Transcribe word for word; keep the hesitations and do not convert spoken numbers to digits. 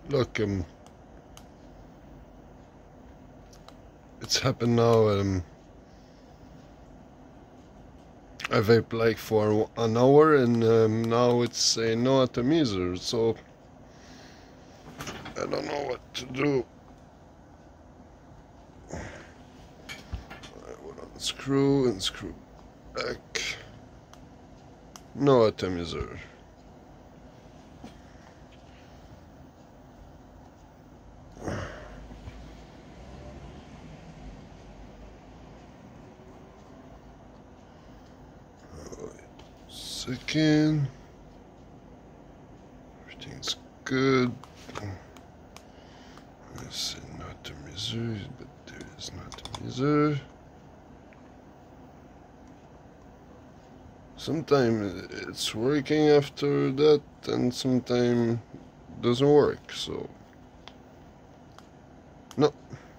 Look, um, it's happened now. Um, I vape like for an hour, and um, now it's saying no atomizer. So I don't know what to do. I will unscrew and screw back. No atomizer. Second, everything's good. I see not a miser, but there is not a miser. Sometimes it's working after that, and sometimes it doesn't work. So no,